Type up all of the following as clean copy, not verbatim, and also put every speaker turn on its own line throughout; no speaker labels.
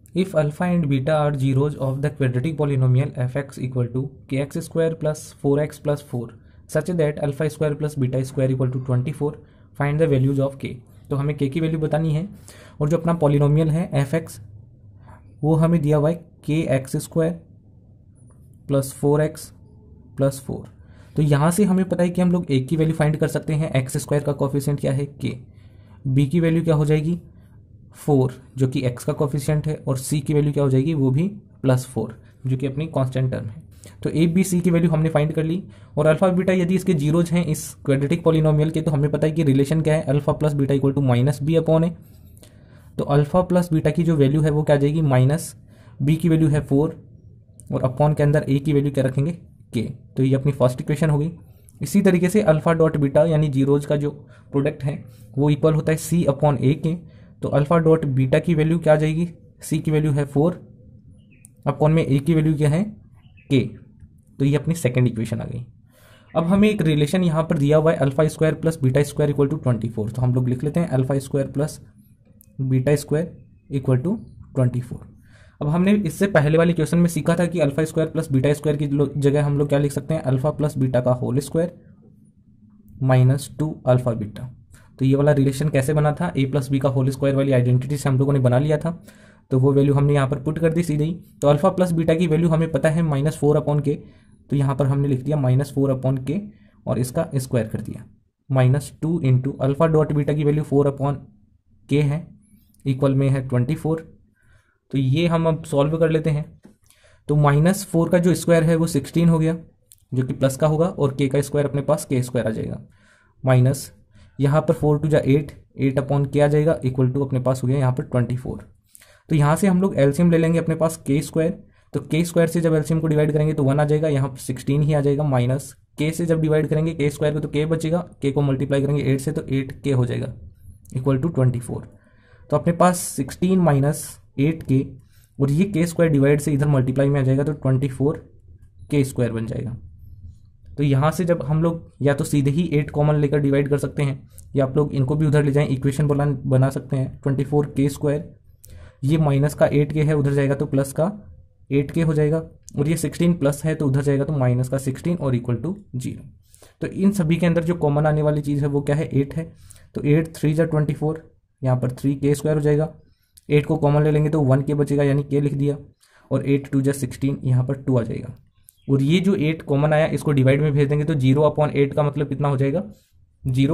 If alpha and beta are zeros of the quadratic polynomial fx equal to kx square plus 4x plus 4 such that alpha square plus beta square equal to 24, find the values of k। तो हमें k की value बतानी है और जो अपना polynomial है fx वो हमें दिया हुआ है के x square plus 4x plus 4। तो यहाँ से हमें पता है कि हम लोग a की वैल्यू फाइंड कर सकते हैं। एक्स स्क्वायर का कोफिशिएंट क्या है k, b की वैल्यू क्या हो जाएगी 4 जो कि x का कोफिशिएंट है, और c की वैल्यू क्या हो जाएगी वो भी प्लस 4 जो कि अपनी कांस्टेंट टर्म है। तो a b c की वैल्यू हमने फाइंड कर ली। और अल्फा बीटा यदि इसके जीरोज हैं इस क्वाड्रेटिक पॉलिनोमियल के, तो हमें पता है कि रिलेशन क्या है, alpha plus beta equal to minus B upon A. तो अल्फा प्लस बीटा की जो वैल्यू है वो क्या आ जाएगी माइनस बी की वैल्यू है 4 और अपॉन के अंदर ए की वैल्यू क्या रखेंगे के। तो ये अपनी फर्स्ट इक्वेशन हो गई। इसी तरीके से अल्फा डॉट बीटा यानी जीरोज का जो प्रोडक्ट है वो इक्वल होता है सी अपॉन ए के। तो अल्फा डॉट बीटा की वैल्यू क्या आ जाएगी, सी की वैल्यू है 4 अपॉन में ए की वैल्यू क्या है के। तो ये अपनी सेकेंड इक्वेशन आ गई। अब हमें एक रिलेशन यहाँ पर दिया हुआ है alpha square plus beta square equal to 24। तो हम लोग लिख लेते हैं alpha square plus beta square equal to 24। अब हमने इससे पहले वाले क्वेश्चन में सीखा था कि alpha square plus beta square की जगह हम लोग क्या लिख सकते हैं, अल्फा प्लस बीटा का whole square minus 2 alpha beta. तो ये वाला रिलेशन कैसे बना था, a प्लस बी का होल स्क्वायर वाली आइडेंटिटी से हम लोगों ने बना लिया था। तो वो वैल्यू हमने यहाँ पर पुट कर दी सीधे ही। तो अल्फा प्लस बीटा की वैल्यू हमें पता है माइनस 4 अपॉन के, तो यहाँ पर हमने लिख दिया माइनस 4 अपॉन के और इसका स्क्वायर कर दिया minus 2 into alpha dot beta की वैल्यू 4 अपॉन के है इक्वल में है 24। तो ये हम अब सॉल्व कर लेते हैं। तो माइनस 4 का जो स्क्वायर है वो 16 हो गया जो कि प्लस का होगा, और के का स्क्वायर अपने पास के स्क्वायर आ जाएगा माइनस यहाँ पर 4 टू जा 8 अपॉन के आ जाएगा इक्वल टू अपने पास हो गया यहाँ पर 24। तो यहाँ से हम लोग एलसीएम ले लेंगे अपने पास के स्क्वायर। तो के स्क्वायर से जब एलसीएम को डिवाइड करेंगे तो 1 आ जाएगा, यहाँ पर 16 ही आ जाएगा माइनस के से जब डिवाइड करेंगे के स्क्वायर को तो के बचेगा, के को मल्टीप्लाई करेंगे 8 से तो 8 के हो जाएगा इक्वल टू 24। तो अपने पास 16 माइनस 8 के और ये के स्क्वायर डिवाइड से इधर मल्टीप्लाई में आ जाएगा तो 24 के स्क्वायर बन जाएगा। तो यहाँ से जब हम लोग या तो सीधे ही 8 कॉमन लेकर डिवाइड कर सकते हैं या आप लोग इनको भी उधर ले जाएं, इक्वेशन बना सकते हैं 24 के स्क्वायर, ये माइनस का 8 के है उधर जाएगा तो प्लस का 8 के हो जाएगा, और ये 16 प्लस है तो उधर जाएगा तो माइनस का 16 और इक्वल टू 0। तो इन सभी के अंदर जो कॉमन आने वाली चीज़ है वो क्या है 8 है। तो 8 3 जा 24, यहाँ पर 3 के स्क्वायर हो जाएगा, 8 को कॉमन ले लेंगे तो 1 के बचेगा यानी के लिख दिया, और 8 2 जा 16 यहाँ पर 2 आ जाएगा। और ये जो 8 कॉमन आया इसको डिवाइड में भेज देंगे तो 0 अपॉन 8 का मतलब कितना हो जाएगा 0।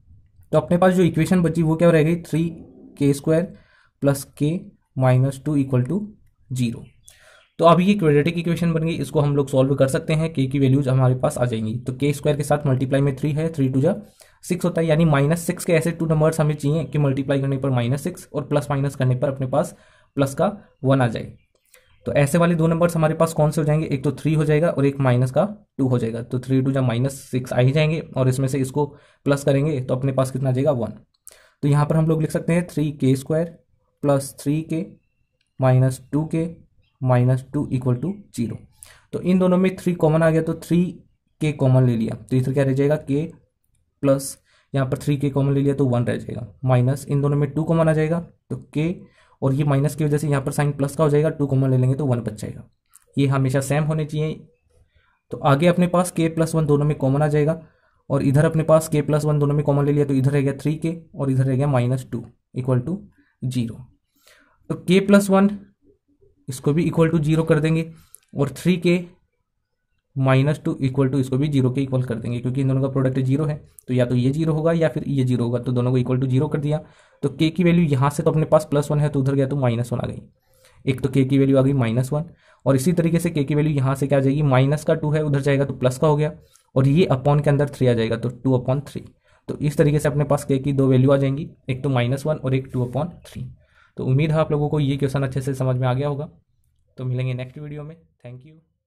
तो अपने पास जो इक्वेशन बची वो क्या रहेगी 3 K square plus K minus 2 equal to 0। तो अब ये क्वाड्रेटिक इक्वेशन बन गई, इसको हम लोग सॉल्व कर सकते हैं, के की वैल्यूज हमारे पास आ जाएंगी। तो के स्क्वायर के साथ मल्टीप्लाई में 3 है, 3 2 जा 6 होता है, यानी माइनस 6 के ऐसे 2 नंबर्स हमें चाहिए कि मल्टीप्लाई करने पर माइनस 6 और प्लस माइनस करने पर अपने पास प्लस का 1 आ जाए। तो ऐसे वाले 2 नंबर्स हमारे पास कौन से हो जाएंगे, एक तो 3 हो जाएगा और एक माइनस का 2 हो जाएगा। तो 3 2 जा माइनस 6 आ ही जाएंगे और इसमें से इसको प्लस करेंगे तो अपने पास कितना आ जाएगा 1। तो यहाँ पर हम लोग लिख सकते हैं 3 के स्क्वायर प्लस 3 के माइनस 2 के माइनस 2 इक्वल टू 0। तो इन दोनों में 3 कॉमन आ गया तो 3 के कॉमन ले लिया तो इधर क्या रह जाएगा के प्लस यहाँ पर 3 के कॉमन ले लिया तो 1 रह जाएगा, माइनस इन दोनों में 2 कॉमन आ जाएगा तो के, और ये माइनस की वजह से यहाँ पर साइन प्लस का हो जाएगा, 2 कॉमन ले लेंगे तो 1 बच जाएगा। ये हमेशा सेम होने चाहिए। तो आगे अपने पास के प्लस 1 दोनों में कॉमन आ जाएगा, और इधर अपने पास के प्लस 1 दोनों में कॉमन ले लिया तो इधर रह गया 3 के और इधर रह गया माइनस 2 इक्वल टू 0। तो के प्लस 1 इसको भी इक्वल टू 0 कर देंगे और 3 के माइनस 2 इक्वल टू इसको भी 0 के इक्वल कर देंगे, क्योंकि इन दोनों का प्रोडक्ट 0 है तो या तो ये 0 होगा या फिर ये 0 होगा, तो दोनों को इक्वल टू 0 कर दिया। तो के की वैल्यू यहाँ से तो अपने पास प्लस 1 है तो उधर गया तो माइनस 1 आ गई, एक तो के की वैल्यू आ गई माइनस 1, और इसी तरीके से के की वैल्यू यहाँ से क्या आ जाएगी माइनस का 2 है उधर जाएगा तो प्लस का हो गया, और ये अपॉन के अंदर 3 आ जाएगा तो 2 अपॉन 3। तो इस तरीके से अपने पास के की 2 वैल्यू आ जाएंगी, एक तो माइनस 1 और एक 2 अपॉन 3। तो उम्मीद है आप लोगों को ये क्वेश्चन अच्छे से समझ में आ गया होगा। तो मिलेंगे नेक्स्ट वीडियो में। Thank you.